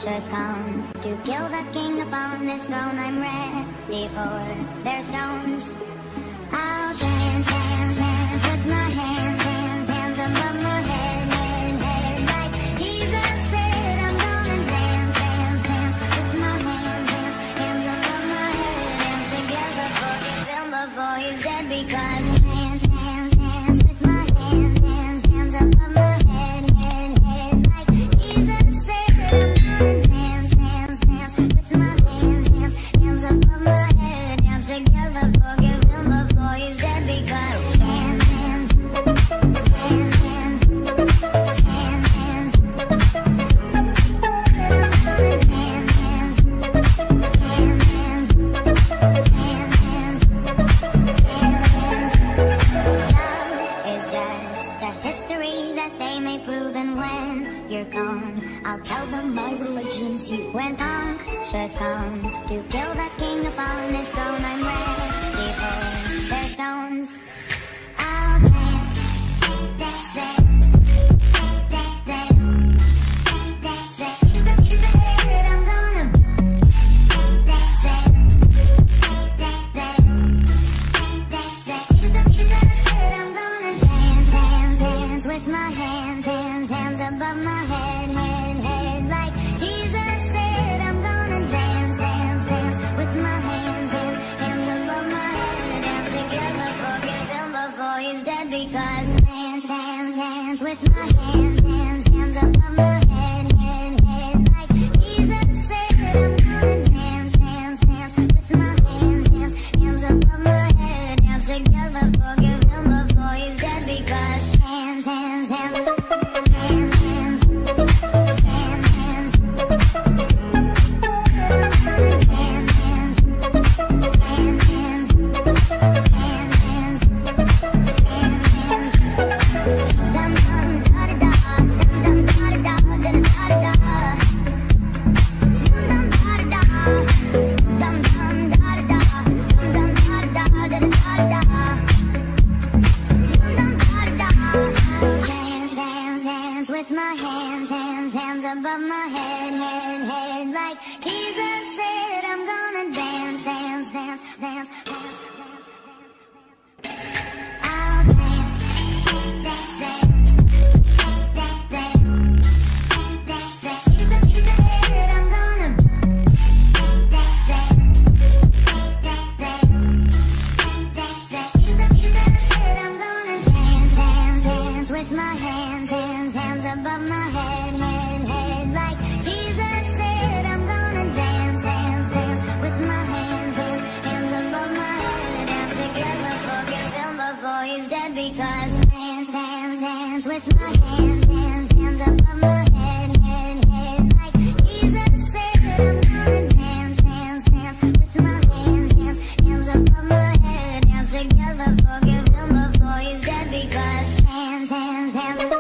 conquerors comes to kill the king upon his throne. I'm ready for their stones. I'll dance, dance, dance with my hands, hands, hands above my head, head, head. Like Jesus said, I'm gonna dance, dance, dance with my hands, hands, hands above my head. Dance together, forgive him before he's dead, because dance, dance, dance with my hands, hands, hands above my head, head, head. Like Jesus said, I'm gonna dance, dance, dance with my hands, hands, hands above my head. Dance together, forgive him before he's dead, because dance, dance, dance, dance, dance, dance. You're gone, I'll tell them my religion's you. When conquerors comes to kill the king upon his throne, I'm ready for their stones. I'll dance, dance, dance, dance, dance, dance, dance. I'm gonna dance, dance, dance, dance, dance. I'm gonna dance, dance, dance with my hands, hands, hands above my head, head, head. Like Jesus said, I'm gonna dance, dance, dance with my hands, hands, hands above my head. Dance together, forgive him before he's dead, because dance, dance, dance with my hands, hands, hands above my head, head, head. Like Jesus said, I'm gonna dance, dance, dance with my hands, hands, hands above my head. Dance together, forgive him before he's dead, because hands, hands, hands. With my hands, hands, hands above my head, head, head. Like Jesus said, I'm gonna dance, dance, dance, dance, dance, dance, dance. I'll dance, dance, dance, dance, dance, dance, dance. Jesus said, I'm gonna dance, dance, dance, dance, dance. Jesus said, I'm gonna dance, dance, dance with my hands, hands, hands above my head, head, head. Like Jesus said, I'm gonna dance, dance, dance with my hands, hands, hands above my head. Dance together, forgive him before he's dead, because dance, dance, dance with my hands, hands, hands above my head, head, head. Like Jesus said, I'm gonna dance, dance, dance with my hands, hands, hands above my head. Dance together, forgive him before he's dead, because hands, hands, hands.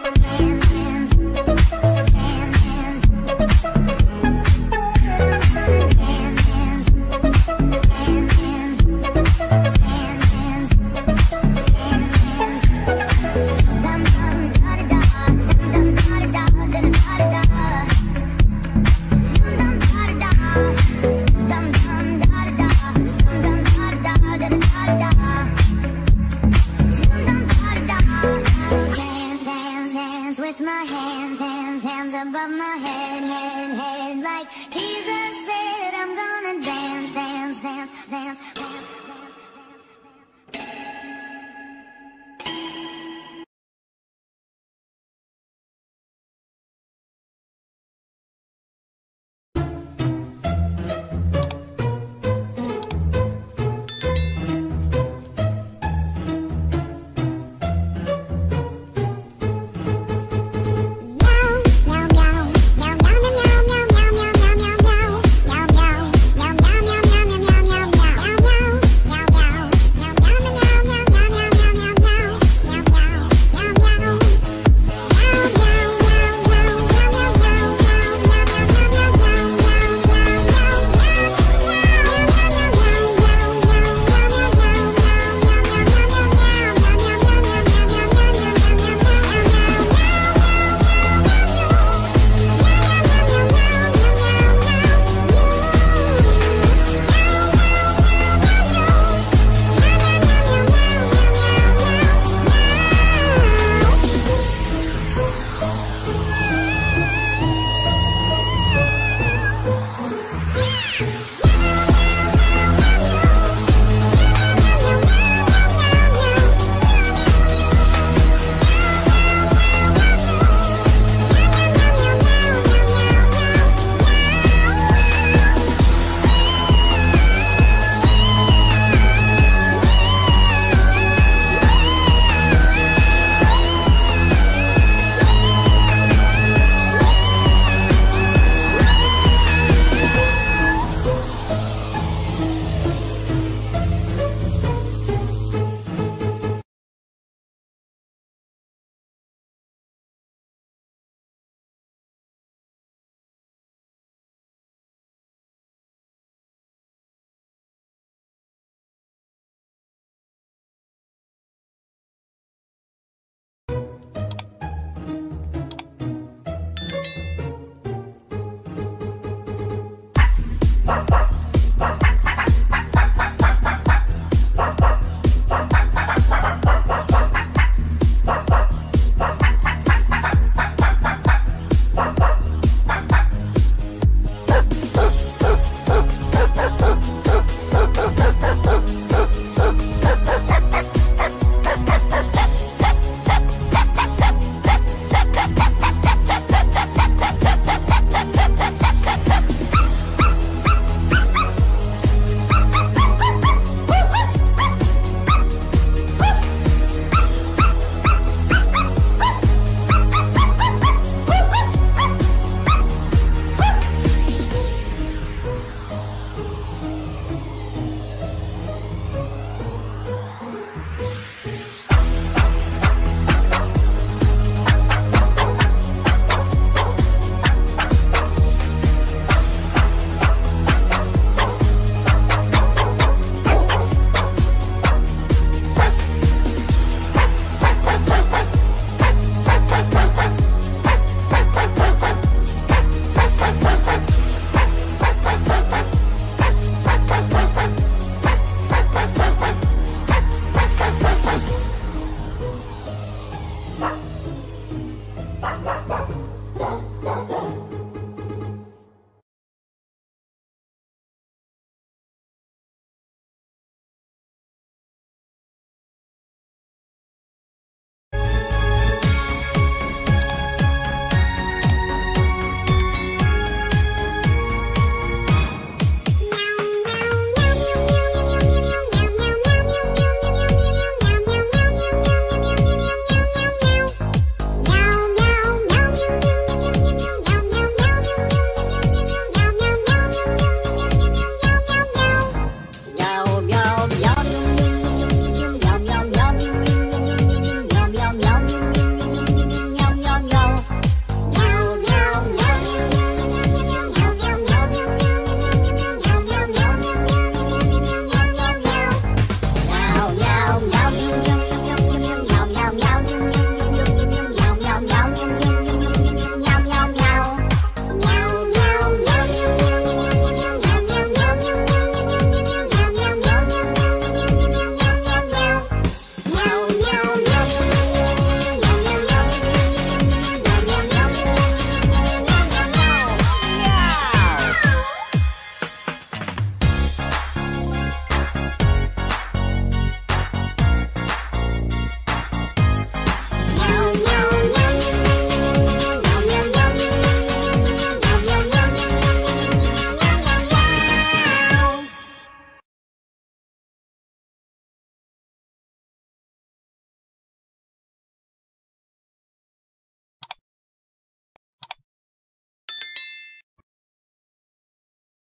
With my hands, hands, hands above my head, head, head. Like Jesus said, I'm gonna dance, dance, dance, dance, dance, dance.